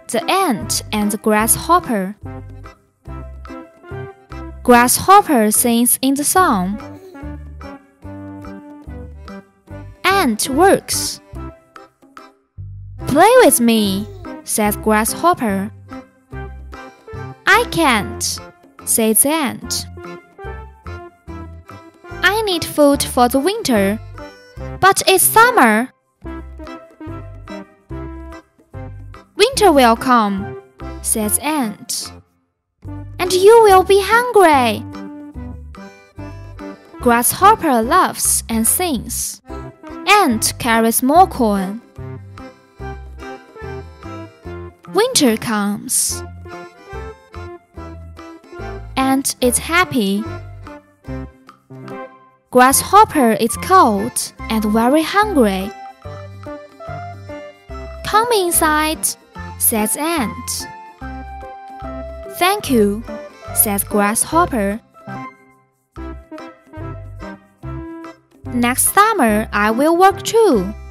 The Ant and the Grasshopper. Grasshopper sings in the song. Ant works. Play with me, says Grasshopper. I can't, says the ant. I need food for the winter, but it's summer. Winter will come, says ant, and you will be hungry. Grasshopper laughs and sings. Ant carries more corn. Winter comes. Ant is happy. Grasshopper is cold and very hungry. Come inside, says Ant. Thank you, says Grasshopper. Next summer I will work too.